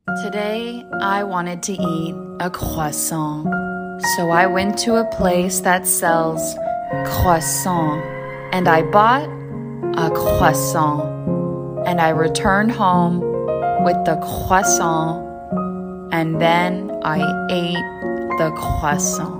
Today, I wanted to eat a croissant, so I went to a place that sells croissant, and I bought a croissant, and I returned home with the croissant, and then I ate the croissant.